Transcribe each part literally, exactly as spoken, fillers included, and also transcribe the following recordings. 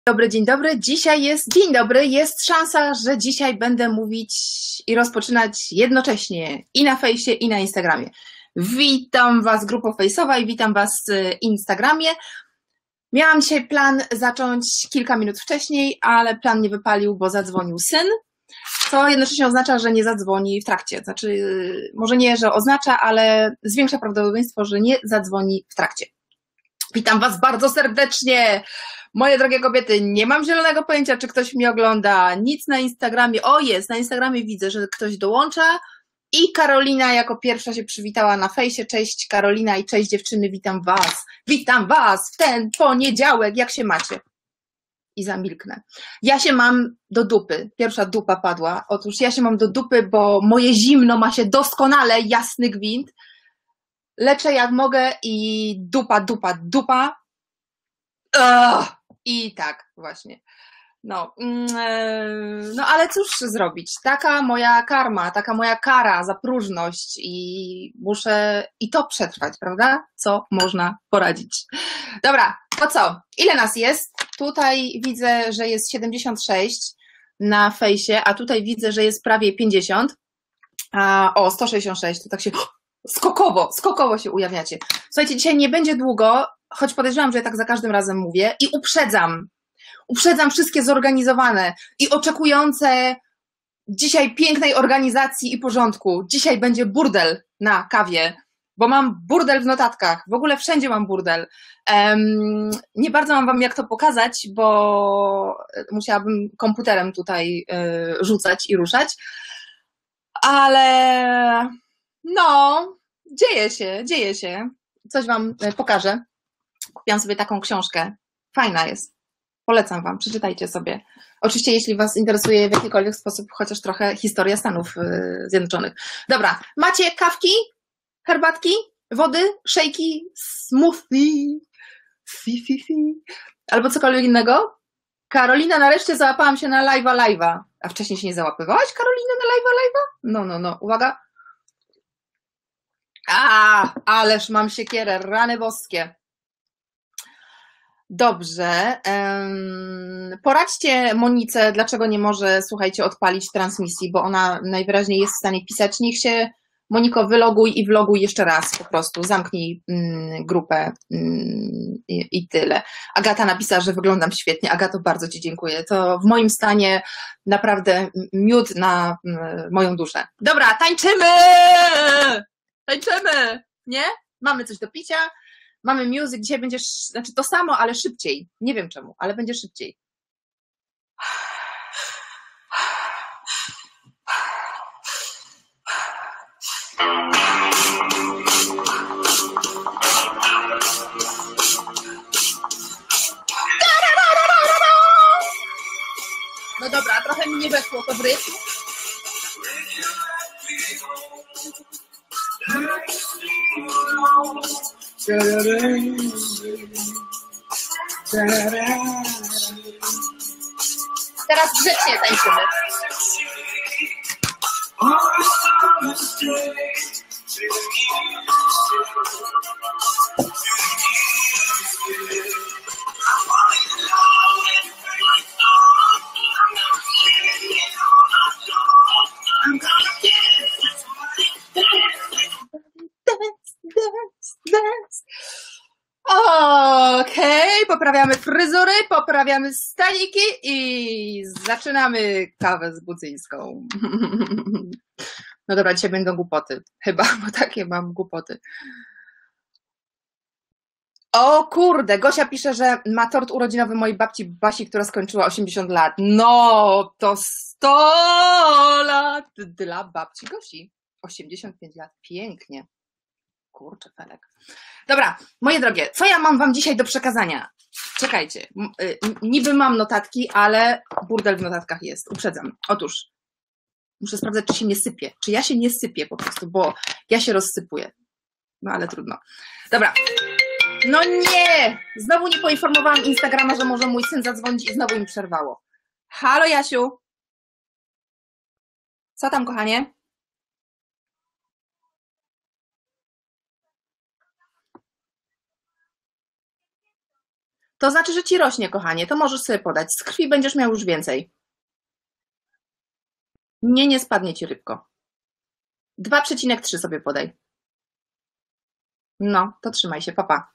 Dobry, dzień dobry. Dzisiaj jest dzień dobry. Jest szansa, że dzisiaj będę mówić i rozpoczynać jednocześnie i na fejsie, i na Instagramie. Witam Was, grupo fejsowa, i witam Was w Instagramie. Miałam dzisiaj plan zacząć kilka minut wcześniej, ale plan nie wypalił, bo zadzwonił syn, co jednocześnie oznacza, że nie zadzwoni w trakcie. Znaczy, może nie, że oznacza, ale zwiększa prawdopodobieństwo, że nie zadzwoni w trakcie. Witam Was bardzo serdecznie, moje drogie kobiety. Nie mam zielonego pojęcia, czy ktoś mnie ogląda. Nic na Instagramie. O, jest, na Instagramie widzę, że ktoś dołącza. I Karolina jako pierwsza się przywitała na fejsie. Cześć Karolina i cześć dziewczyny, witam Was. Witam Was w ten poniedziałek. Jak się macie? I zamilknę. Ja się mam do dupy. Pierwsza dupa padła. Otóż ja się mam do dupy, bo moje zimno ma się doskonale, jasny gwint. Leczę jak mogę i dupa, dupa, dupa. Ugh! I tak właśnie. No, no, ale cóż zrobić? Taka moja karma, taka moja kara za próżność i muszę i to przetrwać, prawda? Co można poradzić? Dobra, to co? Ile nas jest? Tutaj widzę, że jest siedemdziesiąt sześć na fejsie, a tutaj widzę, że jest prawie pięćdziesiąt. A, o, sto sześćdziesiąt sześć, to tak się skokowo, skokowo się ujawniacie. Słuchajcie, dzisiaj nie będzie długo, choć podejrzewam, że ja tak za każdym razem mówię i uprzedzam, uprzedzam wszystkie zorganizowane i oczekujące dzisiaj pięknej organizacji i porządku. Dzisiaj będzie burdel na kawie, bo mam burdel w notatkach, w ogóle wszędzie mam burdel. Um, nie bardzo mam wam jak to pokazać, bo musiałabym komputerem tutaj y, rzucać i ruszać, ale no, dzieje się, dzieje się. Coś wam pokażę. Kupiłam sobie taką książkę. Fajna jest. Polecam wam, przeczytajcie sobie. Oczywiście, jeśli was interesuje w jakikolwiek sposób chociaż trochę historia Stanów Zjednoczonych. Dobra, macie kawki, herbatki, wody, szejki, smoothie, fi, fi, fi, albo cokolwiek innego? Karolina, nareszcie załapałam się na live'a, live'a. A wcześniej się nie załapywałaś, Karolina, na live'a, live'a? No, no, no, uwaga. A, ależ mam siekierę, rany boskie. Dobrze. Um, poradźcie Monice, dlaczego nie może, słuchajcie, odpalić transmisji, bo ona najwyraźniej jest w stanie pisać. Niech się, Moniko, wyloguj i vloguj jeszcze raz po prostu. Zamknij mm, grupę mm, i, i tyle. Agata napisała, że wyglądam świetnie. Agato, bardzo Ci dziękuję. To w moim stanie naprawdę miód na mm, moją duszę. Dobra, tańczymy! Tańczymy! Nie? Mamy coś do picia. Mamy music, dzisiaj będziesz, znaczy to samo, ale szybciej. Nie wiem czemu, ale będzie szybciej. No dobra, trochę mi nie weszło to w rytm. Teraz grzecznie tańczymy. Okej, okay, poprawiamy fryzury, poprawiamy staniki i zaczynamy kawę z Budzyńską. No dobra, dzisiaj będą głupoty. Chyba, bo takie mam głupoty. O kurde, Gosia pisze, że ma tort urodzinowy mojej babci Basi, która skończyła osiemdziesiąt lat. No, to sto lat dla babci Gosi. osiemdziesiąt pięć lat, pięknie. Kurczę, Felek. Dobra, moje drogie, co ja mam wam dzisiaj do przekazania? Czekajcie, niby mam notatki, ale burdel w notatkach jest, uprzedzam. Otóż, muszę sprawdzać, czy się nie sypie, czy ja się nie sypię po prostu, bo ja się rozsypuję. No ale trudno. Dobra, no nie! Znowu nie poinformowałam Instagrama, że może mój syn zadzwonić i znowu mi przerwało. Halo Jasiu? Co tam, kochanie? to znaczy, że ci rośnie, kochanie, to możesz sobie podać. Z krwi będziesz miał już więcej. Nie, nie spadnie ci, rybko. dwa przecinek trzy sobie podaj. No, to trzymaj się, papa.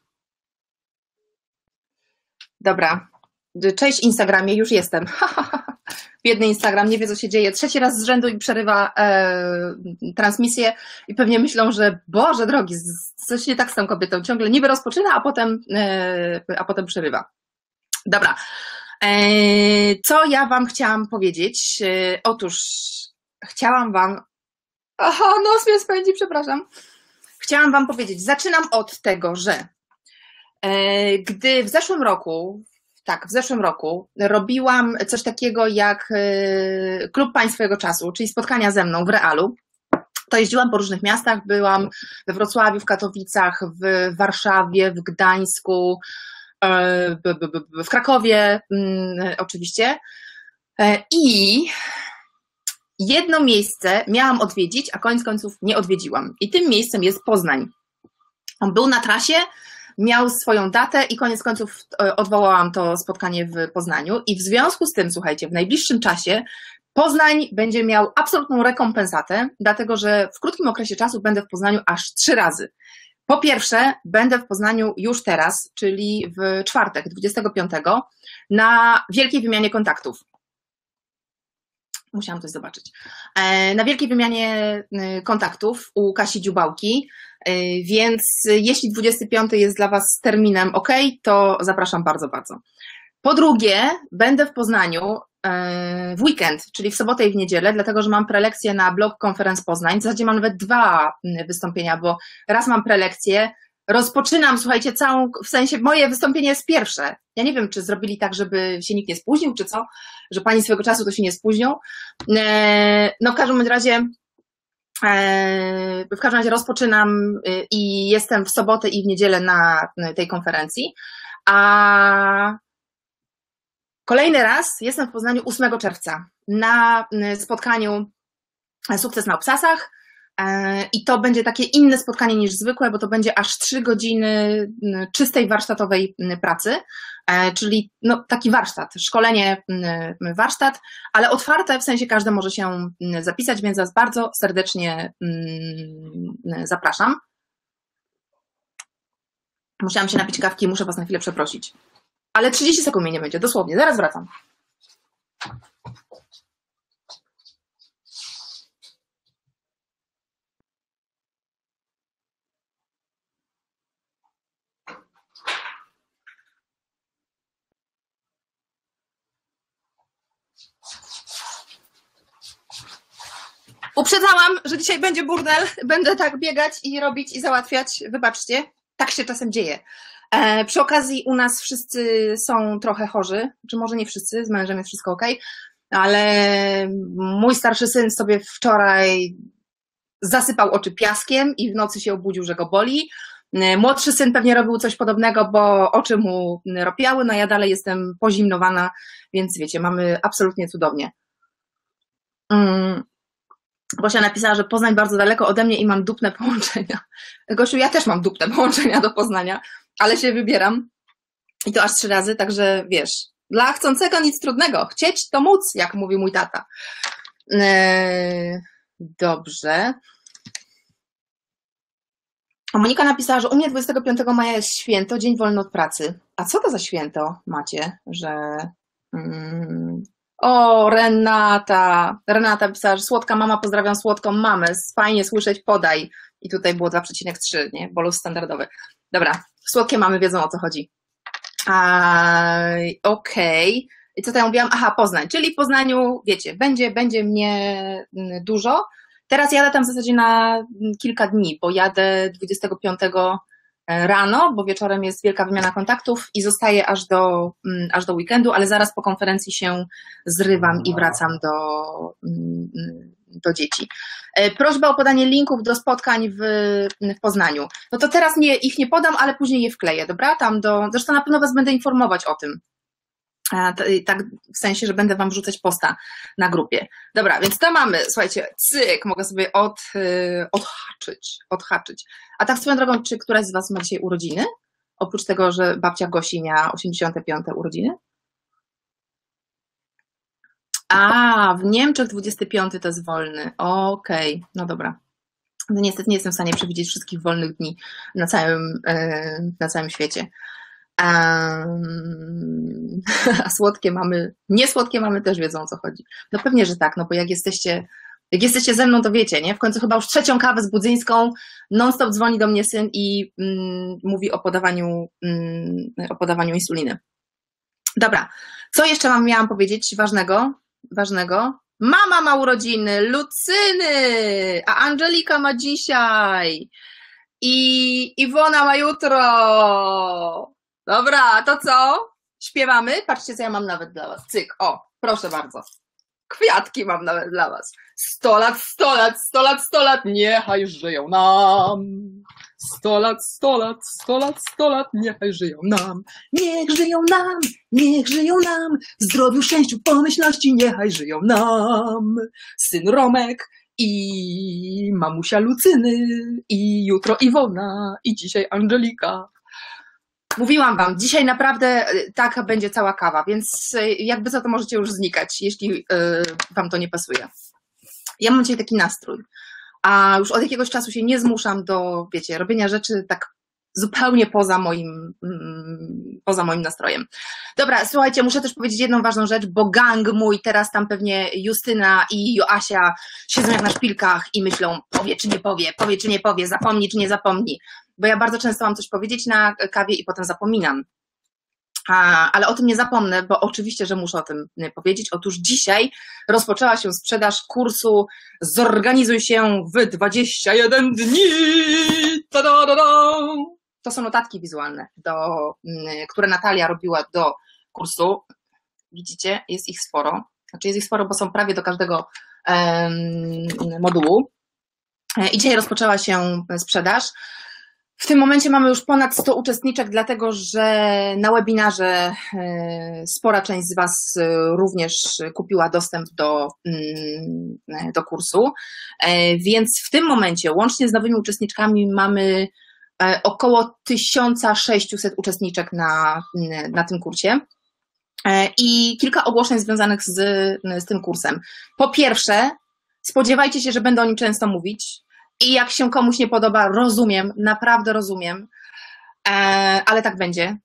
Dobra. Cześć Instagramie, już jestem. Biedny Instagram, nie wie co się dzieje. Trzeci raz z rzędu i przerywa e, transmisję i pewnie myślą, że Boże drogi, coś nie tak z tą kobietą. Ciągle niby rozpoczyna, a potem, e, a potem przerywa. Dobra. E, co ja wam chciałam powiedzieć? E, otóż chciałam wam... Aha, nos mnie spędzi, przepraszam. Chciałam wam powiedzieć, zaczynam od tego, że e, gdy w zeszłym roku Tak, w zeszłym roku robiłam coś takiego jak Klub Pań Swojego Czasu, czyli spotkania ze mną w realu. To jeździłam po różnych miastach, byłam we Wrocławiu, w Katowicach, w Warszawie, w Gdańsku, w Krakowie oczywiście. I jedno miejsce miałam odwiedzić, a koniec końców nie odwiedziłam. I tym miejscem jest Poznań. On był na trasie, miał swoją datę i koniec końców odwołałam to spotkanie w Poznaniu i w związku z tym, słuchajcie, w najbliższym czasie Poznań będzie miał absolutną rekompensatę, dlatego że w krótkim okresie czasu będę w Poznaniu aż trzy razy. Po pierwsze, będę w Poznaniu już teraz, czyli w czwartek, dwudziestego piątego, na wielkiej wymianie kontaktów. Musiałam coś zobaczyć. Na wielkiej wymianie kontaktów u Kasi Dziubałki, więc jeśli dwudziesty piąty jest dla Was terminem ok, to zapraszam bardzo, bardzo. Po drugie, będę w Poznaniu w weekend, czyli w sobotę i w niedzielę, dlatego że mam prelekcję na Blog Conference Poznań. W zasadzie mam nawet dwa wystąpienia, bo raz mam prelekcję, rozpoczynam, słuchajcie, całą, w sensie moje wystąpienie jest pierwsze. Ja nie wiem, czy zrobili tak, żeby się nikt nie spóźnił, czy co, że pani swego czasu to się nie spóźnią. No w każdym razie w każdym razie rozpoczynam i jestem w sobotę i w niedzielę na tej konferencji, a kolejny raz jestem w Poznaniu ósmego czerwca na spotkaniu Sukces na Obsasach. I to będzie takie inne spotkanie niż zwykłe, bo to będzie aż trzy godziny czystej warsztatowej pracy, czyli no, taki warsztat, szkolenie, warsztat, ale otwarte, w sensie każdy może się zapisać, więc Was bardzo serdecznie zapraszam. Musiałam się napić kawki, muszę Was na chwilę przeprosić. Ale trzydzieści sekund mnie nie będzie, dosłownie, zaraz wracam. Uprzedzałam, że dzisiaj będzie burdel, będę tak biegać i robić i załatwiać, wybaczcie, tak się czasem dzieje. E, przy okazji u nas wszyscy są trochę chorzy, czy może nie wszyscy, z mężem jest wszystko ok, ale mój starszy syn sobie wczoraj zasypał oczy piaskiem i w nocy się obudził, że go boli. Młodszy syn pewnie robił coś podobnego, bo oczy mu ropiały, no ja dalej jestem pozimnowana, więc wiecie, mamy absolutnie cudownie. Mm. Gosia napisała, że Poznań bardzo daleko ode mnie i mam dupne połączenia. Gosiu, ja też mam dupne połączenia do Poznania, ale się wybieram i to aż trzy razy, także wiesz, dla chcącego nic trudnego, chcieć to móc, jak mówi mój tata. Eee, dobrze. Monika napisała, że u mnie dwudziestego piątego maja jest święto, dzień wolny od pracy. A co to za święto macie, że... Mm, O, Renata, Renata pisała, że słodka mama, pozdrawiam słodką mamę, fajnie słyszeć, podaj. I tutaj było dwa przecinek trzy, nie? Bolus standardowy. Dobra, słodkie mamy wiedzą, o co chodzi. Okej. Okay. I co tam mówiłam? Aha, Poznań, czyli w Poznaniu, wiecie, będzie, będzie mnie dużo. Teraz jadę tam w zasadzie na kilka dni, bo jadę dwudziestego piątego rano, bo wieczorem jest wielka wymiana kontaktów i zostaję aż do, aż do weekendu, ale zaraz po konferencji się zrywam i wracam do, do dzieci. Prośba o podanie linków do spotkań w, w Poznaniu. No to teraz nie, ich nie podam, ale później je wkleję, dobra? Tam do, zresztą na pewno Was będę informować o tym. Tak w sensie, że będę Wam wrzucać posta na grupie. Dobra, więc to mamy, słuchajcie, cyk, mogę sobie od, odhaczyć, odhaczyć. A tak swoją drogą, czy któraś z Was ma dzisiaj urodziny? Oprócz tego, że babcia Gosi miała osiemdziesiąte piąte urodziny. A, w Niemczech dwudziesty piąty to jest wolny. Okej, okay. No dobra. No niestety nie jestem w stanie przewidzieć wszystkich wolnych dni na całym, na całym świecie. Um, a słodkie mamy, niesłodkie mamy też wiedzą, o co chodzi. No pewnie, że tak, no bo jak jesteście, jak jesteście ze mną, to wiecie, nie? W końcu chyba już trzecią kawę z Budzyńską, non-stop dzwoni do mnie syn i mm, mówi o podawaniu, mm, o podawaniu insuliny. Dobra, co jeszcze wam miałam powiedzieć ważnego? Ważnego? Mama ma urodziny, Lucyny, a Angelika ma dzisiaj i Iwona ma jutro. Dobra, to co? Śpiewamy? Patrzcie, co ja mam nawet dla was. Cyk, o, proszę bardzo. Kwiatki mam nawet dla was. Sto lat, sto lat, sto lat, sto lat, niechaj żyją nam. Sto lat, sto lat, sto lat, sto lat, niechaj żyją nam. Niech żyją nam, niech żyją nam. W zdrowiu, szczęściu, pomyślności, niechaj żyją nam. Syn Romek i mamusia Lucyny i jutro Iwona i dzisiaj Angelika. Mówiłam wam, dzisiaj naprawdę taka będzie cała kawa, więc jakby co, to możecie już znikać, jeśli wam to nie pasuje. Ja mam dzisiaj taki nastrój, a już od jakiegoś czasu się nie zmuszam do, wiecie, robienia rzeczy tak zupełnie poza moim, poza moim nastrojem. Dobra, słuchajcie, muszę też powiedzieć jedną ważną rzecz, bo gang mój, teraz tam pewnie Justyna i Joasia siedzą jak na szpilkach i myślą, powie czy nie powie, powie czy nie powie, zapomni czy nie zapomni. Bo ja bardzo często mam coś powiedzieć na kawie i potem zapominam. A, ale o tym nie zapomnę, bo oczywiście, że muszę o tym powiedzieć. Otóż dzisiaj rozpoczęła się sprzedaż kursu Zorganizuj się w dwadzieścia jeden dni. Ta-da-da-da! To są notatki wizualne, do, które Natalia robiła do kursu. Widzicie, jest ich sporo. Znaczy jest ich sporo, bo są prawie do każdego um, modułu. I dzisiaj rozpoczęła się sprzedaż. W tym momencie mamy już ponad sto uczestniczek, dlatego że na webinarze spora część z was również kupiła dostęp do, do kursu, więc w tym momencie łącznie z nowymi uczestniczkami mamy około tysiąc sześćset uczestniczek na, na tym kursie i kilka ogłoszeń związanych z, z tym kursem. Po pierwsze, spodziewajcie się, że będę o nim często mówić. I jak się komuś nie podoba, rozumiem, naprawdę rozumiem, ale tak będzie.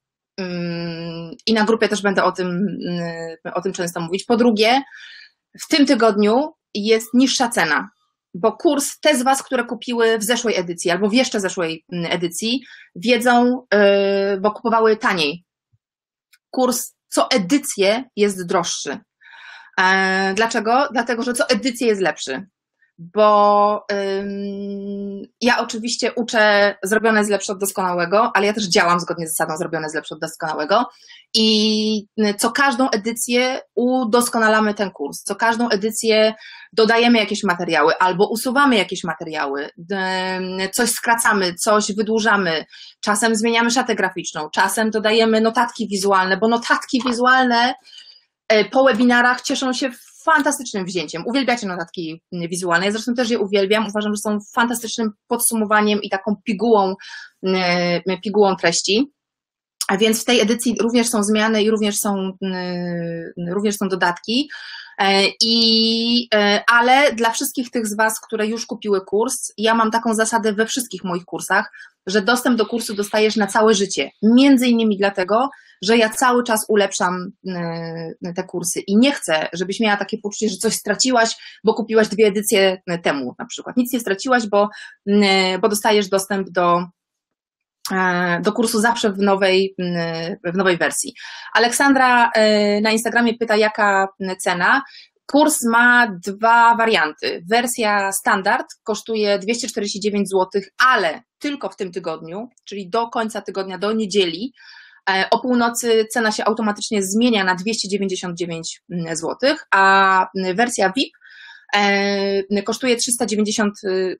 I na grupie też będę o tym, o tym często mówić. Po drugie, w tym tygodniu jest niższa cena, bo kurs, te z was, które kupiły w zeszłej edycji albo w jeszcze zeszłej edycji, wiedzą, bo kupowały taniej. Kurs co edycję jest droższy. Dlaczego? Dlatego, że co edycję jest lepszy. Bo ym, ja oczywiście uczę zrobione jest lepsze od doskonałego, ale ja też działam zgodnie z zasadą zrobione jest lepsze od doskonałego i co każdą edycję udoskonalamy ten kurs, co każdą edycję dodajemy jakieś materiały albo usuwamy jakieś materiały, coś skracamy, coś wydłużamy, czasem zmieniamy szatę graficzną, czasem dodajemy notatki wizualne, bo notatki wizualne po webinarach cieszą się fantastycznym wzięciem. Uwielbiacie notatki wizualne, ja zresztą też je uwielbiam, uważam, że są fantastycznym podsumowaniem i taką pigułą, pigułą treści, a więc w tej edycji również są zmiany i również są, również są dodatki, I, ale dla wszystkich tych z was, które już kupiły kurs, ja mam taką zasadę we wszystkich moich kursach, że dostęp do kursu dostajesz na całe życie, między innymi dlatego, że ja cały czas ulepszam te kursy i nie chcę, żebyś miała takie poczucie, że coś straciłaś, bo kupiłaś dwie edycje temu na przykład. Nic nie straciłaś, bo, bo dostajesz dostęp do, do kursu zawsze w nowej, w nowej wersji. Aleksandra na Instagramie pyta, jaka cena. Kurs ma dwa warianty. Wersja standard kosztuje dwieście czterdzieści dziewięć złotych, ale tylko w tym tygodniu, czyli do końca tygodnia, do niedzieli. O północy cena się automatycznie zmienia na dwieście dziewięćdziesiąt dziewięć złotych, a wersja V I P kosztuje trzysta dziewięćdziesiąt.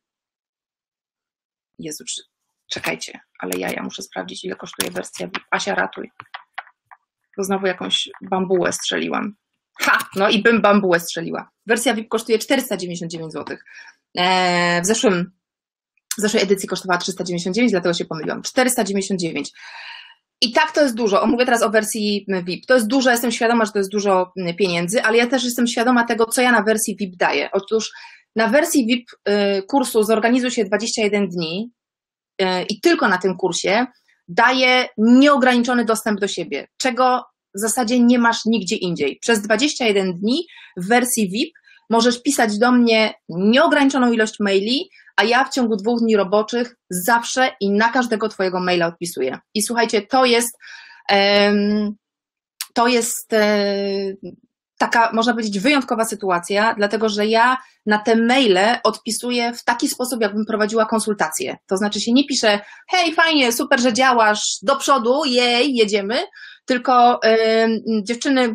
Jezu, czekajcie, ale ja, ja muszę sprawdzić, ile kosztuje wersja V I P. Asia, ratuj. To znowu jakąś bambułę strzeliłam. Ha! No i bym bambułę strzeliła. Wersja V I P kosztuje czterysta dziewięćdziesiąt dziewięć złotych. W zeszłym, w zeszłej edycji kosztowała trzysta dziewięćdziesiąt dziewięć, dlatego się pomyliłam. czterysta dziewięćdziesiąt dziewięć. I tak to jest dużo. Mówię teraz o wersji V I P. To jest dużo, jestem świadoma, że to jest dużo pieniędzy, ale ja też jestem świadoma tego, co ja na wersji V I P daję. Otóż na wersji V I P kursu Zorganizuj się dwadzieścia jeden dni i tylko na tym kursie daję nieograniczony dostęp do siebie, czego w zasadzie nie masz nigdzie indziej. Przez dwadzieścia jeden dni w wersji V I P możesz pisać do mnie nieograniczoną ilość maili, a ja w ciągu dwóch dni roboczych zawsze i na każdego twojego maila odpisuję. I słuchajcie, to jest um, to jest um, taka, można powiedzieć, wyjątkowa sytuacja, dlatego że ja na te maile odpisuję w taki sposób, jakbym prowadziła konsultację. To znaczy się nie piszę, hej, fajnie, super, że działasz, do przodu, jej, jedziemy, tylko um, dziewczyny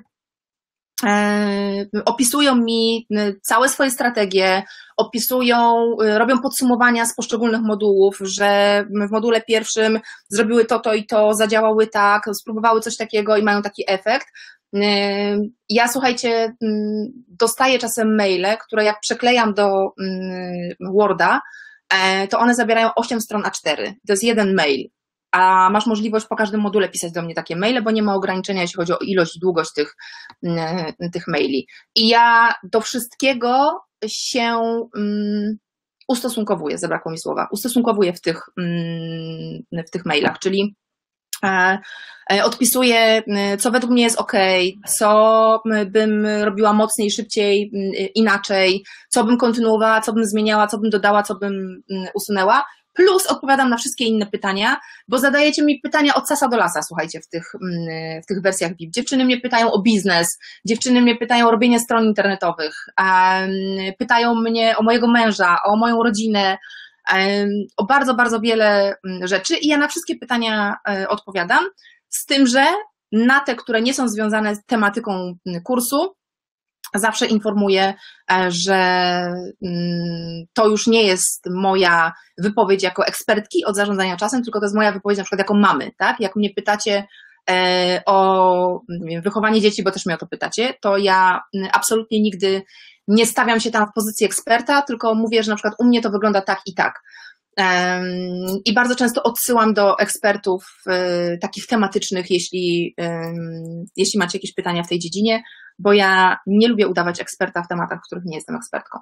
opisują mi całe swoje strategie, opisują, robią podsumowania z poszczególnych modułów, że w module pierwszym zrobiły to, to i to, zadziałały tak, spróbowały coś takiego i mają taki efekt. Ja, słuchajcie, dostaję czasem maile, które jak przeklejam do Worda, to one zabierają osiem stron A cztery. To jest jeden mail. A masz możliwość po każdym module pisać do mnie takie maile, bo nie ma ograniczenia, jeśli chodzi o ilość i długość tych, tych maili. I ja do wszystkiego się um, ustosunkowuję, zabrakło mi słowa, ustosunkowuję w tych, um, w tych mailach, czyli e, odpisuję, co według mnie jest ok, co bym robiła mocniej, szybciej, inaczej, co bym kontynuowała, co bym zmieniała, co bym dodała, co bym usunęła. Plus odpowiadam na wszystkie inne pytania, bo zadajecie mi pytania od sasa do lasa, słuchajcie, w tych, w tych wersjach V I P. Dziewczyny mnie pytają o biznes, dziewczyny mnie pytają o robienie stron internetowych, pytają mnie o mojego męża, o moją rodzinę, o bardzo, bardzo wiele rzeczy i ja na wszystkie pytania odpowiadam, z tym, że na te, które nie są związane z tematyką kursu, zawsze informuję, że to już nie jest moja wypowiedź jako ekspertki od zarządzania czasem, tylko to jest moja wypowiedź na przykład jako mamy, tak? Jak mnie pytacie o nie wiem, wychowanie dzieci, bo też mnie o to pytacie, to ja absolutnie nigdy nie stawiam się tam w pozycji eksperta, tylko mówię, że na przykład u mnie to wygląda tak i tak. I bardzo często odsyłam do ekspertów takich tematycznych, jeśli, jeśli macie jakieś pytania w tej dziedzinie, bo ja nie lubię udawać eksperta w tematach, w których nie jestem ekspertką.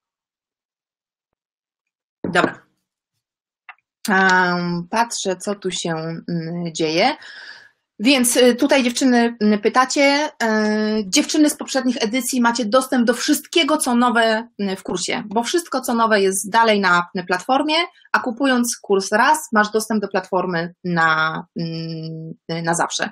Dobra. Patrzę, co tu się dzieje. Więc tutaj dziewczyny pytacie, dziewczyny z poprzednich edycji macie dostęp do wszystkiego, co nowe w kursie, bo wszystko, co nowe jest dalej na platformie, a kupując kurs raz, masz dostęp do platformy na, na zawsze.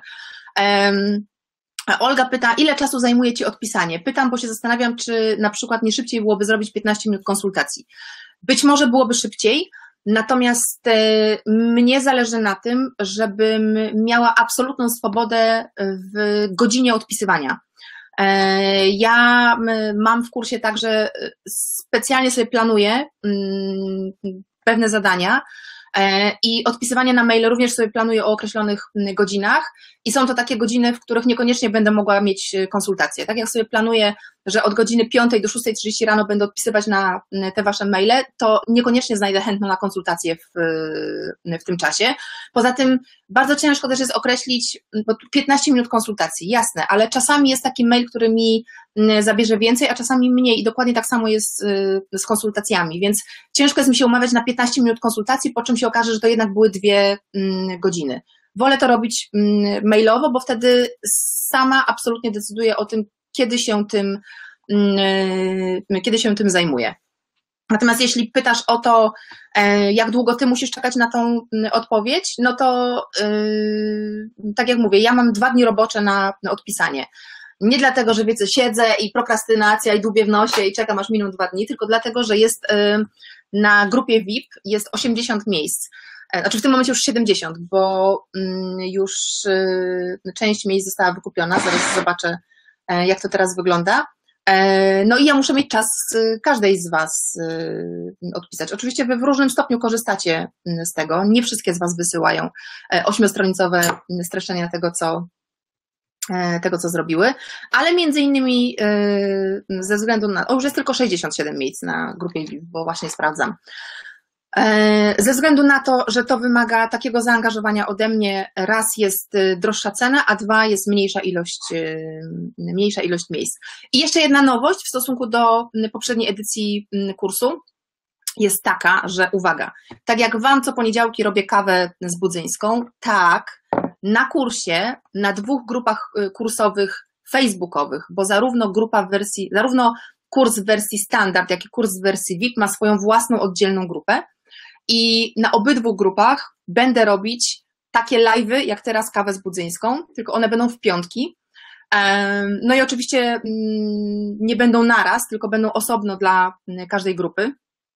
Olga pyta, ile czasu zajmuje Ci odpisanie? Pytam, bo się zastanawiam, czy na przykład nie szybciej byłoby zrobić piętnaście minut konsultacji. Być może byłoby szybciej, natomiast mnie zależy na tym, żebym miała absolutną swobodę w godzinie odpisywania. Ja mam w kursie tak, że specjalnie sobie planuję pewne zadania i odpisywanie na maile również sobie planuję o określonych godzinach i są to takie godziny, w których niekoniecznie będę mogła mieć konsultacje. Tak jak sobie planuję, że od godziny piątej do szóstej trzydzieści rano będę odpisywać na te Wasze maile, to niekoniecznie znajdę chętną na konsultację w, w tym czasie. Poza tym bardzo ciężko też jest określić, bo piętnaście minut konsultacji, jasne, ale czasami jest taki mail, który mi zabierze więcej, a czasami mniej i dokładnie tak samo jest z konsultacjami, więc ciężko jest mi się umawiać na piętnaście minut konsultacji, po czym się okaże, że to jednak były dwie godziny. Wolę to robić mailowo, bo wtedy sama absolutnie decyduję o tym, kiedy się tym, kiedy się tym zajmuję. Natomiast jeśli pytasz o to, jak długo Ty musisz czekać na tą odpowiedź, no to tak jak mówię, ja mam dwa dni robocze na, na odpisanie. Nie dlatego, że wiecie, siedzę i prokrastynacja i dłubię w nosie i czekam aż miną dwa dni, tylko dlatego, że jest na grupie V I P jest osiemdziesiąt miejsc. Znaczy w tym momencie już siedemdziesiąt, bo już część miejsc została wykupiona, zaraz zobaczę, jak to teraz wygląda. No i ja muszę mieć czas każdej z Was odpisać. Oczywiście Wy w różnym stopniu korzystacie z tego, nie wszystkie z Was wysyłają ośmiostronicowe streszczenia tego, co tego, co zrobiły, ale między innymi ze względu na, o już jest tylko sześćdziesiąt siedem miejsc na grupie V I P, bo właśnie sprawdzam. Ze względu na to, że to wymaga takiego zaangażowania ode mnie, raz jest droższa cena, a dwa jest mniejsza ilość, mniejsza ilość miejsc. I jeszcze jedna nowość w stosunku do poprzedniej edycji kursu jest taka, że uwaga, tak jak Wam co poniedziałki robię kawę z budzyńską, tak na kursie, na dwóch grupach kursowych facebookowych, bo zarówno grupa w wersji, zarówno kurs w wersji standard, jak i kurs w wersji V I P ma swoją własną oddzielną grupę i na obydwu grupach będę robić takie live'y, jak teraz kawę z budzyńską, tylko one będą w piątki. No i oczywiście nie będą naraz, tylko będą osobno dla każdej grupy.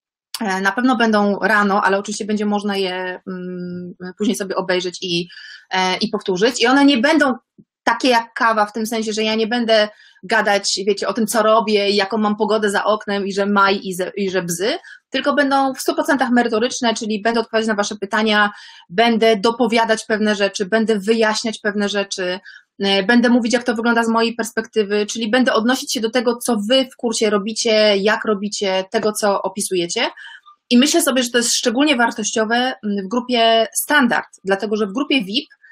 Na pewno będą rano, ale oczywiście będzie można je później sobie obejrzeć i, i powtórzyć. I one nie będą takie jak kawa, w tym sensie, że ja nie będę gadać, wiecie, o tym, co robię, jaką mam pogodę za oknem i że maj i, ze, i że bzy, tylko będą w stu procentach merytoryczne, czyli będę odpowiadać na Wasze pytania, będę dopowiadać pewne rzeczy, będę wyjaśniać pewne rzeczy, będę mówić, jak to wygląda z mojej perspektywy, czyli będę odnosić się do tego, co Wy w kursie robicie, jak robicie, tego, co opisujecie. I myślę sobie, że to jest szczególnie wartościowe w grupie standard, dlatego że w grupie V I P,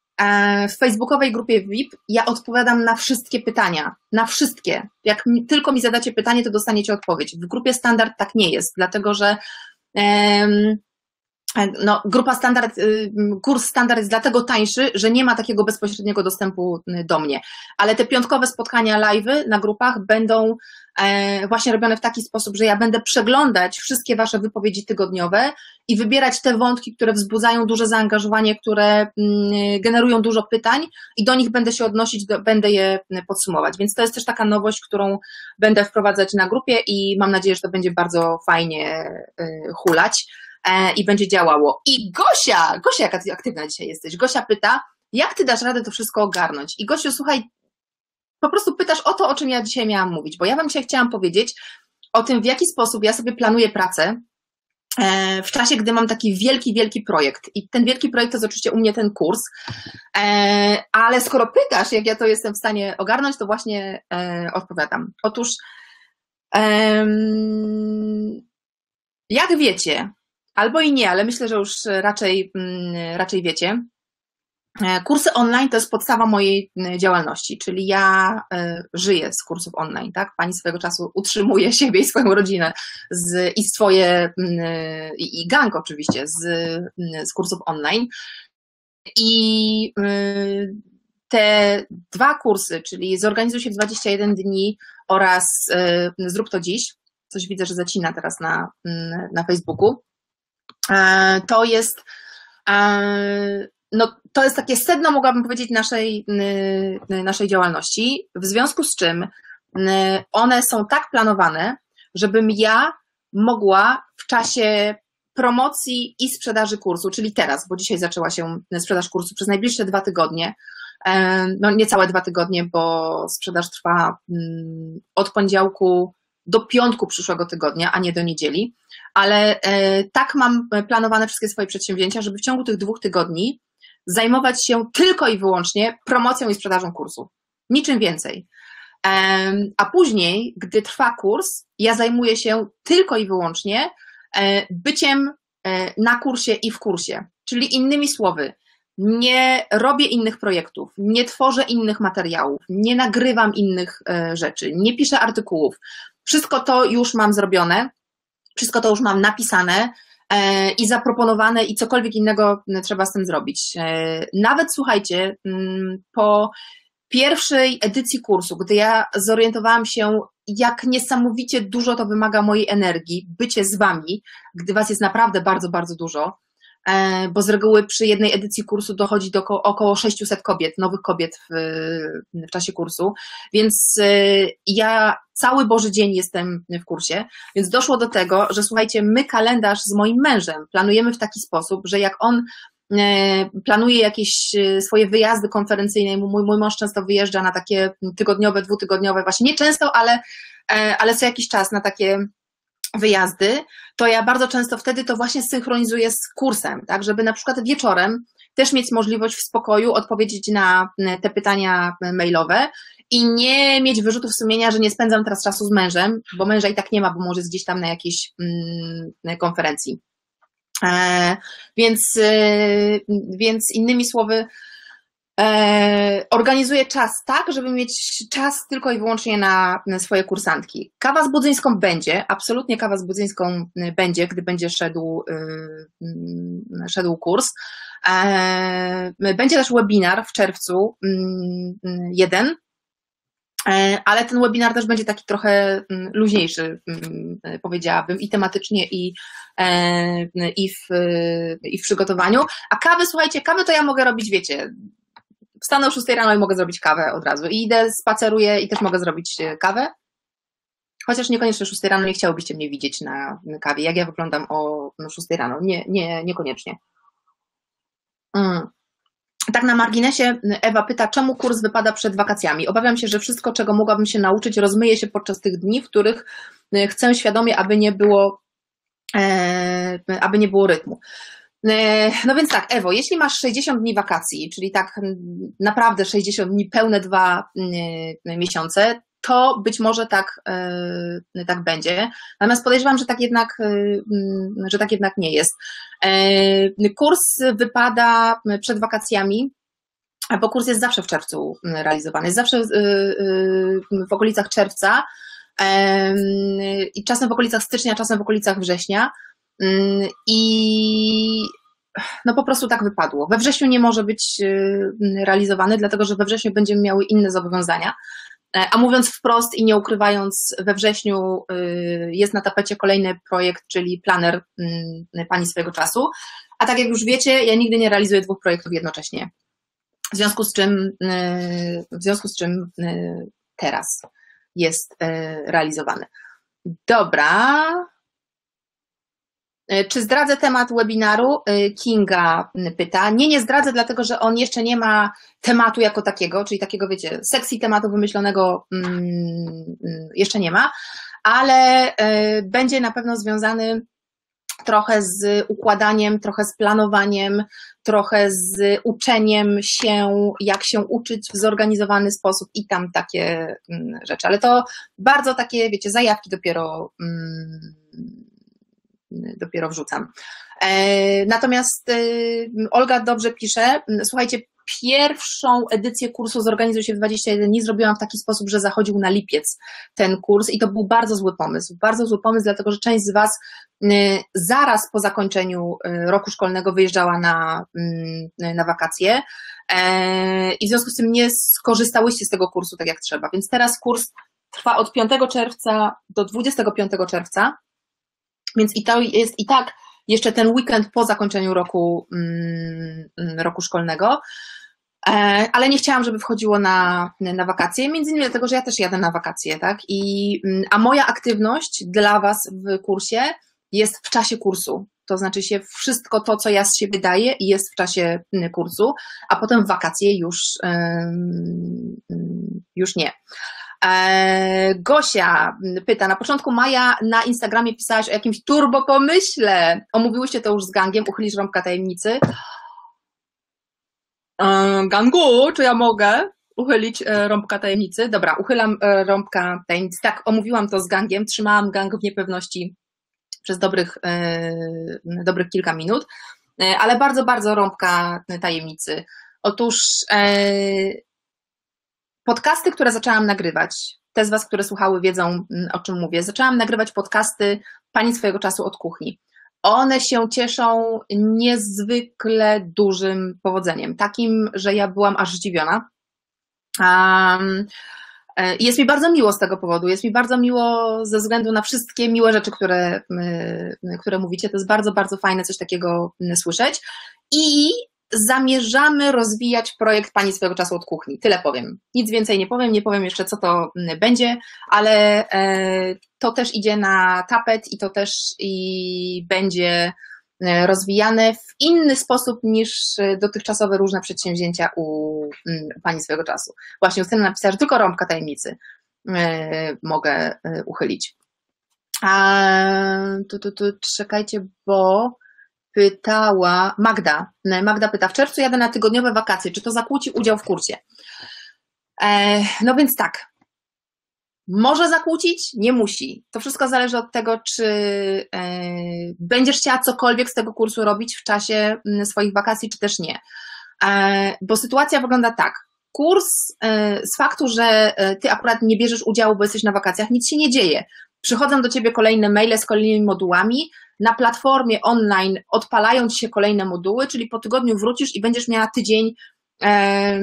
w facebookowej grupie V I P ja odpowiadam na wszystkie pytania, na wszystkie. Jak mi, tylko mi zadacie pytanie, to dostaniecie odpowiedź. W grupie standard tak nie jest, dlatego że um, no, grupa standard, kurs standard jest dlatego tańszy, że nie ma takiego bezpośredniego dostępu do mnie. Ale te piątkowe spotkania live'y na grupach będą właśnie robione w taki sposób, że ja będę przeglądać wszystkie Wasze wypowiedzi tygodniowe i wybierać te wątki, które wzbudzają duże zaangażowanie, które generują dużo pytań i do nich będę się odnosić, będę je podsumować. Więc to jest też taka nowość, którą będę wprowadzać na grupie i mam nadzieję, że to będzie bardzo fajnie hulać i będzie działało. I Gosia, Gosia, jaka ty aktywna dzisiaj jesteś, Gosia pyta, jak ty dasz radę to wszystko ogarnąć? I Gosiu, słuchaj, po prostu pytasz o to, o czym ja dzisiaj miałam mówić, bo ja Wam dzisiaj chciałam powiedzieć o tym, w jaki sposób ja sobie planuję pracę w czasie, gdy mam taki wielki, wielki projekt. I ten wielki projekt to jest oczywiście u mnie ten kurs, ale skoro pytasz, jak ja to jestem w stanie ogarnąć, to właśnie odpowiadam. Otóż, jak wiecie, albo i nie, ale myślę, że już raczej, raczej wiecie, kursy online to jest podstawa mojej działalności, czyli ja żyję z kursów online, tak? Pani swego czasu utrzymuje siebie i swoją rodzinę z, i swoje, i gang oczywiście z, z kursów online. I te dwa kursy, czyli Zorganizuj się w dwadzieścia jeden dni oraz Zrób to dziś, coś widzę, że zacina teraz na, na Facebooku, to jest no, to jest takie sedno, mogłabym powiedzieć, naszej, naszej działalności, w związku z czym one są tak planowane, żebym ja mogła w czasie promocji i sprzedaży kursu, czyli teraz, bo dzisiaj zaczęła się sprzedaż kursu, przez najbliższe dwa tygodnie, no niecałe dwa tygodnie, bo sprzedaż trwa od poniedziałku do piątku przyszłego tygodnia, a nie do niedzieli, ale tak mam planowane wszystkie swoje przedsięwzięcia, żeby w ciągu tych dwóch tygodni zajmować się tylko i wyłącznie promocją i sprzedażą kursu. Niczym więcej. A później, gdy trwa kurs, ja zajmuję się tylko i wyłącznie byciem na kursie i w kursie. Czyli innymi słowy, nie robię innych projektów, nie tworzę innych materiałów, nie nagrywam innych rzeczy, nie piszę artykułów. Wszystko to już mam zrobione, wszystko to już mam napisane i zaproponowane i cokolwiek innego trzeba z tym zrobić. Nawet słuchajcie, po pierwszej edycji kursu, gdy ja zorientowałam się, jak niesamowicie dużo to wymaga mojej energii, bycie z Wami, gdy Was jest naprawdę bardzo, bardzo dużo, bo z reguły przy jednej edycji kursu dochodzi do około sześciuset kobiet, nowych kobiet w, w czasie kursu, więc ja cały Boży dzień jestem w kursie, więc doszło do tego, że słuchajcie, my kalendarz z moim mężem planujemy w taki sposób, że jak on planuje jakieś swoje wyjazdy konferencyjne, mój, mój mąż często wyjeżdża na takie tygodniowe, dwutygodniowe, właśnie nie często, ale, ale co jakiś czas na takie wyjazdy, to ja bardzo często wtedy to właśnie synchronizuję z kursem, tak, żeby na przykład wieczorem też mieć możliwość w spokoju odpowiedzieć na te pytania mailowe i nie mieć wyrzutów sumienia, że nie spędzam teraz czasu z mężem, bo męża i tak nie ma, bo może jest gdzieś tam na jakiejś mm, konferencji. E, więc, e, więc innymi słowy, e, organizuję czas tak, żeby mieć czas tylko i wyłącznie na, na swoje kursantki. Kawa z Budzyńską będzie, absolutnie kawa z Budzyńską będzie, gdy będzie szedł, e, szedł kurs. E, będzie też webinar w czerwcu, jeden, ale ten webinar też będzie taki trochę luźniejszy, powiedziałabym, i tematycznie, i, i, w, i w przygotowaniu. A kawy, słuchajcie, kawy to ja mogę robić, wiecie, wstanę o szóstej rano i mogę zrobić kawę od razu. I idę, spaceruję i też mogę zrobić kawę. Chociaż niekoniecznie o szóstej rano nie chciałobyście mnie widzieć na kawie, jak ja wyglądam o szóstej rano. Nie, nie, niekoniecznie. Mm. Tak na marginesie Ewa pyta, czemu kurs wypada przed wakacjami? Obawiam się, że wszystko, czego mogłabym się nauczyć, rozmyje się podczas tych dni, w których chcę świadomie, aby nie było, e, aby nie było rytmu. E, no więc tak, Ewo, jeśli masz sześćdziesiąt dni wakacji, czyli tak naprawdę sześćdziesiąt dni, pełne dwa e, miesiące, to być może tak, e, tak będzie. Natomiast podejrzewam, że tak jednak, e, że tak jednak nie jest. E, kurs wypada przed wakacjami, bo kurs jest zawsze w czerwcu realizowany, jest zawsze e, e, w okolicach czerwca e, i czasem w okolicach stycznia, czasem w okolicach września. E, I no po prostu tak wypadło. We wrześniu nie może być realizowany, dlatego że we wrześniu będziemy miały inne zobowiązania. A mówiąc wprost i nie ukrywając, we wrześniu jest na tapecie kolejny projekt, czyli planer Pani swojego czasu. A tak jak już wiecie, ja nigdy nie realizuję dwóch projektów jednocześnie. W związku z czym, w związku z czym teraz jest realizowany. Dobra. Czy zdradzę temat webinaru? Kinga pyta. Nie, nie zdradzę, dlatego że on jeszcze nie ma tematu jako takiego, czyli takiego, wiecie, sexy tematu wymyślonego hmm, jeszcze nie ma, ale będzie na pewno związany trochę z układaniem, trochę z planowaniem, trochę z uczeniem się, jak się uczyć w zorganizowany sposób i tam takie rzeczy, ale to bardzo takie, wiecie, zajawki dopiero hmm, dopiero wrzucam. Natomiast Olga dobrze pisze, słuchajcie, pierwszą edycję kursu Zorganizuj się w dwadzieścia jeden dni zrobiłam w taki sposób, że zachodził na lipiec ten kurs i to był bardzo zły pomysł, bardzo zły pomysł, dlatego że część z Was zaraz po zakończeniu roku szkolnego wyjeżdżała na, na wakacje i w związku z tym nie skorzystałyście z tego kursu tak jak trzeba, więc teraz kurs trwa od piątego czerwca do dwudziestego piątego czerwca. Więc i to jest i tak jeszcze ten weekend po zakończeniu roku, roku szkolnego, ale nie chciałam, żeby wchodziło na, na wakacje, między innymi dlatego, że ja też jadę na wakacje, tak? I, a moja aktywność dla Was w kursie jest w czasie kursu, to znaczy się wszystko to, co ja z siebie daję jest w czasie kursu, a potem w wakacje już, już nie. Gosia pyta, na początku maja na Instagramie pisałaś o jakimś turbo pomyśle. Omówiłyście to już z gangiem, uchylisz rąbka tajemnicy. Gangu, czy ja mogę uchylić rąbka tajemnicy? Dobra, uchylam rąbka tajemnicy. Tak, omówiłam to z gangiem, trzymałam gang w niepewności przez dobrych, dobrych kilka minut, ale bardzo, bardzo rąbka tajemnicy. Otóż podcasty, które zaczęłam nagrywać, te z Was, które słuchały, wiedzą, o czym mówię. Zaczęłam nagrywać podcasty Pani swojego czasu od kuchni. One się cieszą niezwykle dużym powodzeniem, takim, że ja byłam aż zdziwiona. Um, jest mi bardzo miło z tego powodu, jest mi bardzo miło ze względu na wszystkie miłe rzeczy, które, które mówicie. To jest bardzo, bardzo fajne coś takiego słyszeć. I zamierzamy rozwijać projekt Pani swojego czasu od kuchni. Tyle powiem. Nic więcej nie powiem, nie powiem jeszcze, co to będzie, ale to też idzie na tapet i to też i będzie rozwijane w inny sposób niż dotychczasowe różne przedsięwzięcia u, u Pani swojego czasu. Właśnie Justyna napisała, że tylko rąbka tajemnicy mogę uchylić. A, tu, tu, tu, czekajcie, bo pytała Magda. Magda pyta, w czerwcu jadę na tygodniowe wakacje, czy to zakłóci udział w kursie? E, no więc tak. Może zakłócić? Nie musi. To wszystko zależy od tego, czy e, będziesz chciała cokolwiek z tego kursu robić w czasie swoich wakacji, czy też nie. E, bo sytuacja wygląda tak. Kurs e, z faktu, że ty akurat nie bierzesz udziału, bo jesteś na wakacjach, nic się nie dzieje. Przychodzą do ciebie kolejne maile z kolejnymi modułami. Na platformie online odpalają ci się kolejne moduły, czyli po tygodniu wrócisz i będziesz miała tydzień e, e,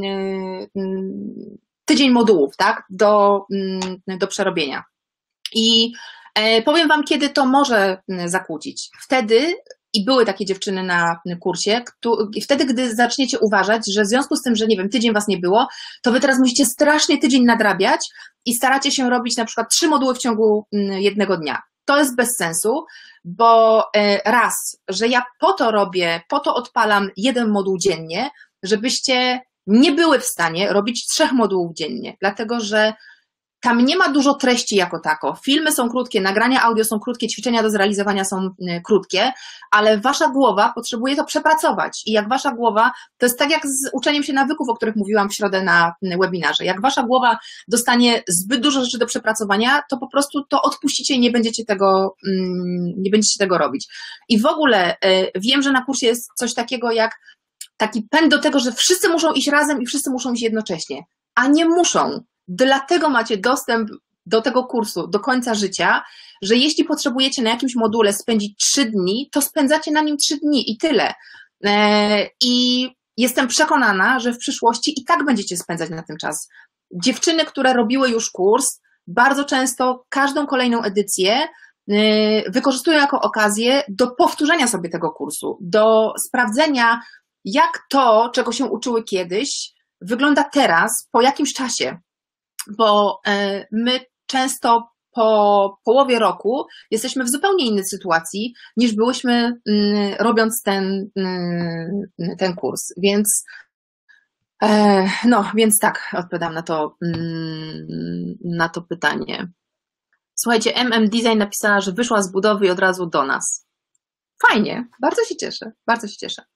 tydzień modułów, tak, do, do przerobienia. I powiem wam, kiedy to może zakłócić. Wtedy, i były takie dziewczyny na kursie, wtedy, gdy zaczniecie uważać, że w związku z tym, że nie wiem, tydzień was nie było, to wy teraz musicie strasznie tydzień nadrabiać i staracie się robić na przykład trzy moduły w ciągu jednego dnia. To jest bez sensu, bo raz, że ja po to robię, po to odpalam jeden moduł dziennie, żebyście nie były w stanie robić trzech modułów dziennie, dlatego że tam nie ma dużo treści jako tako. Filmy są krótkie, nagrania audio są krótkie, ćwiczenia do zrealizowania są krótkie, ale wasza głowa potrzebuje to przepracować. I jak wasza głowa, to jest tak jak z uczeniem się nawyków, o których mówiłam w środę na webinarze. Jak wasza głowa dostanie zbyt dużo rzeczy do przepracowania, to po prostu to odpuścicie i nie będziecie tego, nie będziecie tego robić. I w ogóle wiem, że na kursie jest coś takiego jak taki pęd do tego, że wszyscy muszą iść razem i wszyscy muszą iść jednocześnie, a nie muszą. Dlatego macie dostęp do tego kursu do końca życia, że jeśli potrzebujecie na jakimś module spędzić trzy dni, to spędzacie na nim trzy dni i tyle. I jestem przekonana, że w przyszłości i tak będziecie spędzać na tym czas. Dziewczyny, które robiły już kurs, bardzo często każdą kolejną edycję wykorzystują jako okazję do powtórzenia sobie tego kursu, do sprawdzenia, jak to, czego się uczyły kiedyś, wygląda teraz, po jakimś czasie, bo my często po połowie roku jesteśmy w zupełnie innej sytuacji, niż byłyśmy robiąc ten, ten kurs, więc no, więc tak, odpowiadam na to, na to pytanie. Słuchajcie, M M Design napisała, że wyszła z budowy i od razu do nas. Fajnie, bardzo się cieszę, bardzo się cieszę.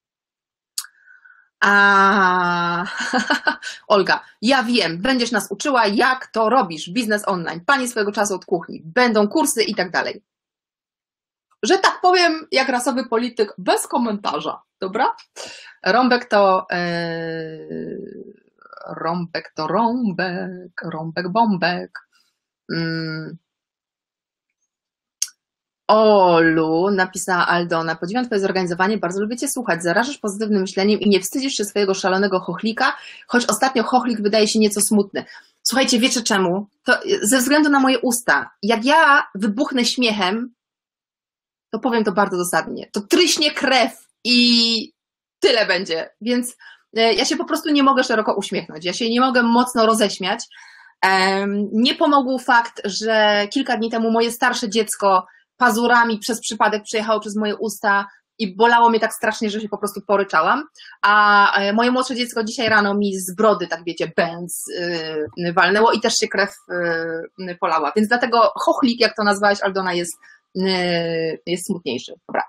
A Olga, ja wiem, będziesz nas uczyła, jak to robisz, biznes online, pani swojego czasu od kuchni, będą kursy i tak dalej. Że tak powiem, jak rasowy polityk, bez komentarza, dobra? Rąbek to yy, rąbek to rąbek, rąbek bombek. Mm. Olu, napisała Aldona, podziwiam twoje zorganizowanie, bardzo lubię cię słuchać, zarażasz pozytywnym myśleniem i nie wstydzisz się swojego szalonego chochlika, choć ostatnio chochlik wydaje się nieco smutny. Słuchajcie, wiecie czemu? To ze względu na moje usta. Jak ja wybuchnę śmiechem, to powiem to bardzo dosadnie, to tryśnie krew i tyle będzie, więc ja się po prostu nie mogę szeroko uśmiechnąć, ja się nie mogę mocno roześmiać. Nie pomógł fakt, że kilka dni temu moje starsze dziecko pazurami przez przypadek przejechało przez moje usta i bolało mnie tak strasznie, że się po prostu poryczałam, a moje młodsze dziecko dzisiaj rano mi z brody, tak wiecie, bęc yy, walnęło i też się krew yy, polała, więc dlatego chochlik, jak to nazwałaś, Aldona, jest, yy, jest smutniejszy. Dobra.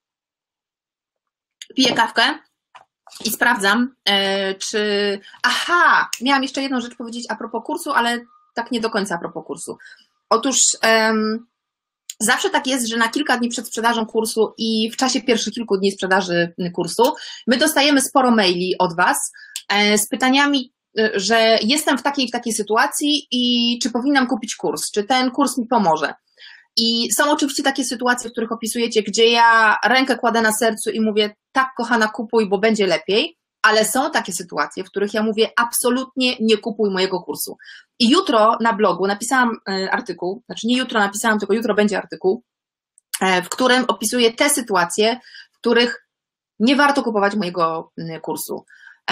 Piję kawkę i sprawdzam, yy, czy... Aha, miałam jeszcze jedną rzecz powiedzieć a propos kursu, ale tak nie do końca a propos kursu. Otóż yy, zawsze tak jest, że na kilka dni przed sprzedażą kursu i w czasie pierwszych kilku dni sprzedaży kursu my dostajemy sporo maili od was z pytaniami, że jestem w takiej w takiej sytuacji i czy powinnam kupić kurs, czy ten kurs mi pomoże. I są oczywiście takie sytuacje, w których opisujecie, gdzie ja rękę kładę na sercu i mówię, tak kochana, kupuj, bo będzie lepiej, ale są takie sytuacje, w których ja mówię, absolutnie nie kupuj mojego kursu. I jutro na blogu napisałam artykuł, znaczy nie jutro napisałam, tylko jutro będzie artykuł, w którym opisuję te sytuacje, w których nie warto kupować mojego kursu.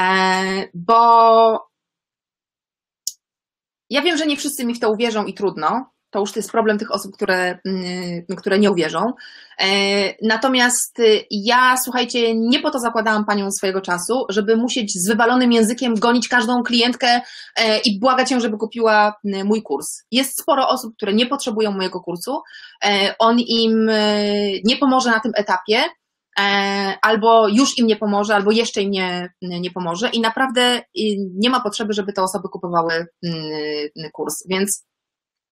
Bo ja wiem, że nie wszyscy mi w to uwierzą i trudno. To już to jest problem tych osób, które, które nie uwierzą. Natomiast ja, słuchajcie, nie po to zakładałam panią swojego czasu, żeby musieć z wywalonym językiem gonić każdą klientkę i błagać ją, żeby kupiła mój kurs. Jest sporo osób, które nie potrzebują mojego kursu. On im nie pomoże na tym etapie, albo już im nie pomoże, albo jeszcze im nie, nie pomoże i naprawdę nie ma potrzeby, żeby te osoby kupowały kurs. Więc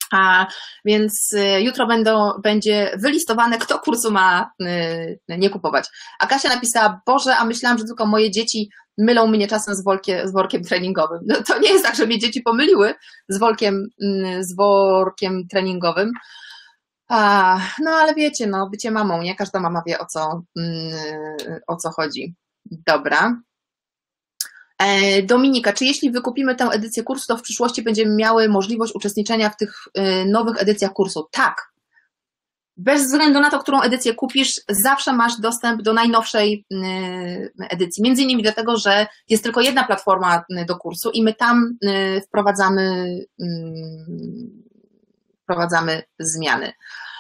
A więc jutro będą, będzie wylistowane, kto kursu ma nie kupować. A Kasia napisała, Boże, a myślałam, że tylko moje dzieci mylą mnie czasem z, workiem, z workiem treningowym. No to nie jest tak, że mnie dzieci pomyliły z workiem, z workiem treningowym. A, no ale wiecie, no bycie mamą, nie? Każda mama wie, o co, o co chodzi. Dobra. Dominika, czy jeśli wykupimy tę edycję kursu, to w przyszłości będziemy miały możliwość uczestniczenia w tych nowych edycjach kursu? Tak. Bez względu na to, którą edycję kupisz, zawsze masz dostęp do najnowszej edycji. Między innymi dlatego, że jest tylko jedna platforma do kursu i my tam wprowadzamy, wprowadzamy zmiany.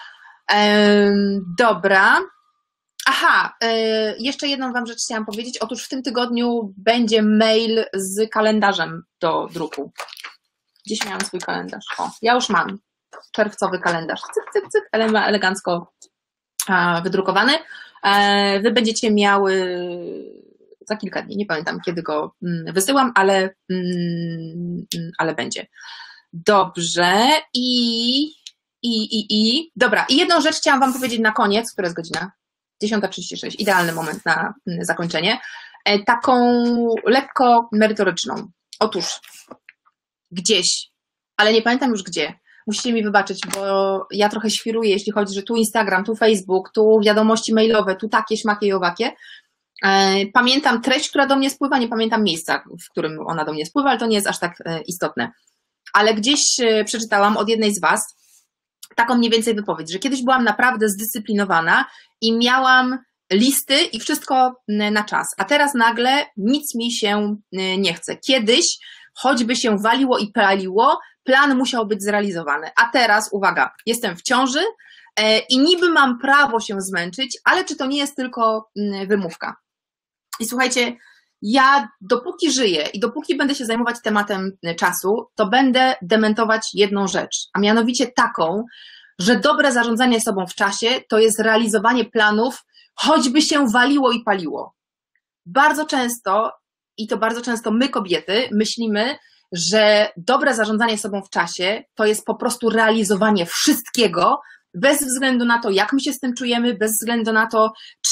Dobra. Aha, jeszcze jedną Wam rzecz chciałam powiedzieć. Otóż w tym tygodniu będzie mail z kalendarzem do druku. Gdzieś miałam swój kalendarz. O, ja już mam czerwcowy kalendarz. Cyk, cyk, cyk, elegancko wydrukowany. Wy będziecie miały za kilka dni, nie pamiętam kiedy go wysyłam, ale, ale będzie. Dobrze. I, i, i, i. Dobra, i jedną rzecz chciałam Wam powiedzieć na koniec, która jest godzina? dziesiąta trzydzieści sześć, idealny moment na zakończenie, taką lekko merytoryczną. Otóż gdzieś, ale nie pamiętam już gdzie, musicie mi wybaczyć, bo ja trochę świruję, jeśli chodzi, że tu Instagram, tu Facebook, tu wiadomości mailowe, tu takie, śmakie i owakie. Pamiętam treść, która do mnie spływa, nie pamiętam miejsca, w którym ona do mnie spływa, ale to nie jest aż tak istotne. Ale gdzieś przeczytałam od jednej z Was taką mniej więcej wypowiedź, że kiedyś byłam naprawdę zdyscyplinowana i miałam listy i wszystko na czas, a teraz nagle nic mi się nie chce. Kiedyś, choćby się waliło i paliło, plan musiał być zrealizowany, a teraz, uwaga, jestem w ciąży i niby mam prawo się zmęczyć, ale czy to nie jest tylko wymówka? I słuchajcie, ja dopóki żyję i dopóki będę się zajmować tematem czasu, to będę dementować jedną rzecz, a mianowicie taką, że dobre zarządzanie sobą w czasie to jest realizowanie planów, choćby się waliło i paliło. Bardzo często, i to bardzo często my kobiety, myślimy, że dobre zarządzanie sobą w czasie to jest po prostu realizowanie wszystkiego, bez względu na to, jak my się z tym czujemy, bez względu na to, czy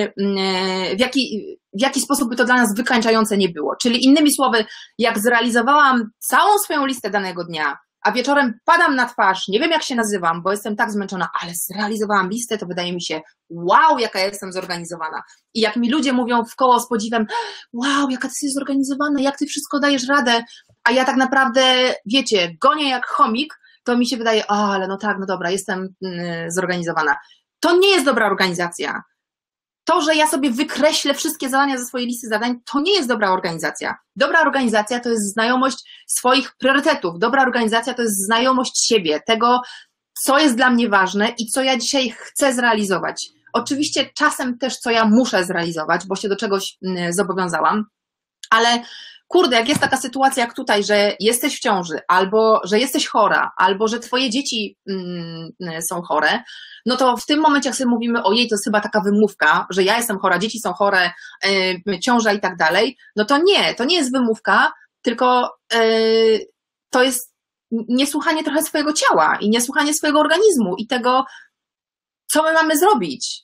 w jaki, w jaki sposób by to dla nas wykańczające nie było. Czyli innymi słowy, jak zrealizowałam całą swoją listę danego dnia, a wieczorem padam na twarz, nie wiem jak się nazywam, bo jestem tak zmęczona, ale zrealizowałam listę, to wydaje mi się, wow, jaka ja jestem zorganizowana. I jak mi ludzie mówią w koło z podziwem, wow, jaka ty jesteś zorganizowana, jak ty wszystko dajesz radę, a ja tak naprawdę, wiecie, gonię jak chomik, to mi się wydaje, o, ale no tak, no dobra, jestem yy, zorganizowana. To nie jest dobra organizacja. To, że ja sobie wykreślę wszystkie zadania ze swojej listy zadań, to nie jest dobra organizacja. Dobra organizacja to jest znajomość swoich priorytetów. Dobra organizacja to jest znajomość siebie, tego, co jest dla mnie ważne i co ja dzisiaj chcę zrealizować. Oczywiście czasem też, co ja muszę zrealizować, bo się do czegoś yy, zobowiązałam, ale kurde, jak jest taka sytuacja jak tutaj, że jesteś w ciąży, albo że jesteś chora, albo że twoje dzieci mm, są chore, no to w tym momencie, jak sobie mówimy, ojej, to jest chyba taka wymówka, że ja jestem chora, dzieci są chore, yy, ciąża i tak dalej, no to nie, to nie jest wymówka, tylko yy, to jest niesłuchanie trochę swojego ciała i niesłuchanie swojego organizmu i tego, co my mamy zrobić.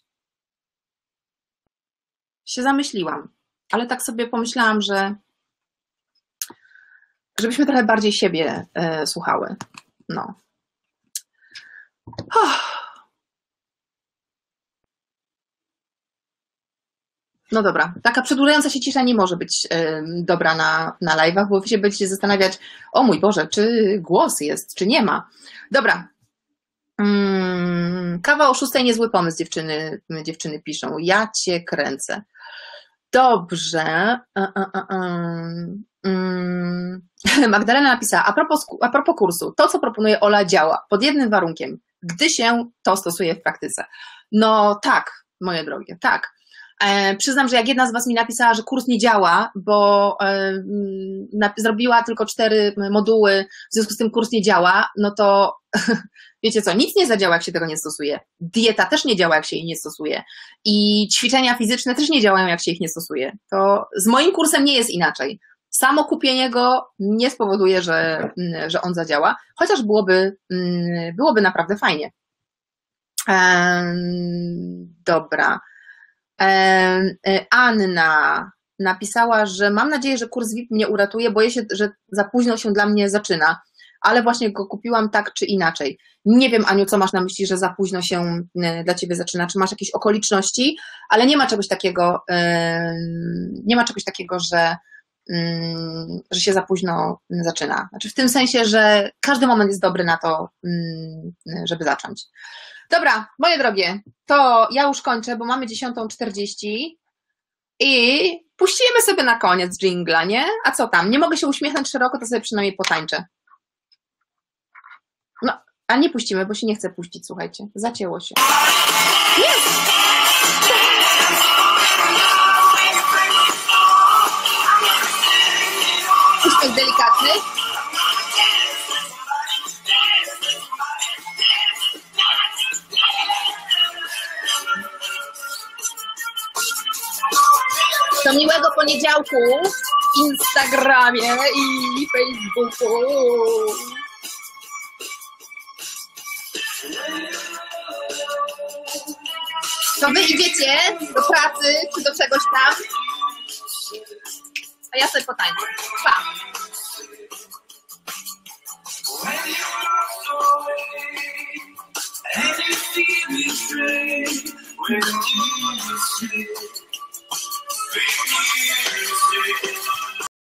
Się zamyśliłam, ale tak sobie pomyślałam, że żebyśmy trochę bardziej siebie y, słuchały. No. Oh. No dobra, taka przedłużająca się cisza nie może być y, dobra na, na live'ach, bo wy się będziecie zastanawiać, o mój Boże, czy głos jest, czy nie ma. Dobra. Mm, kawa o szóstej niezły pomysł, dziewczyny, dziewczyny piszą. Ja cię kręcę. Dobrze. Uh, uh, uh, um. Magdalena napisała, a propos, a propos kursu, to co proponuje Ola działa, pod jednym warunkiem, gdy się to stosuje w praktyce. No tak, moje drogie, tak. E, przyznam, że jak jedna z was mi napisała, że kurs nie działa, bo e, na, zrobiła tylko cztery moduły, w związku z tym kurs nie działa, no to wiecie co, nic nie zadziała, jak się tego nie stosuje. Dieta też nie działa, jak się jej nie stosuje. I ćwiczenia fizyczne też nie działają, jak się ich nie stosuje. To z moim kursem nie jest inaczej. samo kupienie go nie spowoduje, że, że on zadziała, chociaż byłoby, byłoby naprawdę fajnie. Dobra. Anna napisała, że mam nadzieję, że kurs V I P mnie uratuje, boję się, że za późno się dla mnie zaczyna, ale właśnie go kupiłam tak czy inaczej. Nie wiem, Aniu, co masz na myśli, że za późno się dla Ciebie zaczyna, czy masz jakieś okoliczności, ale nie ma czegoś takiego, nie ma czegoś takiego, że, że się za późno zaczyna. Znaczy w tym sensie, że każdy moment jest dobry na to, żeby zacząć. Dobra, moje drogie, to ja już kończę, bo mamy dziesiątą czterdzieści i puścimy sobie na koniec dżingla, nie? A co tam? Nie mogę się uśmiechnąć szeroko, to sobie przynajmniej potańczę. No, a nie puścimy, bo się nie chce puścić, słuchajcie. Zacięło się. Jest! Uśmiech delikatny. Do miłego poniedziałku w Instagramie i Facebooku. To wy idziecie do pracy czy do czegoś tam, a ja sobie potańczę. Pa! When you feel me, when you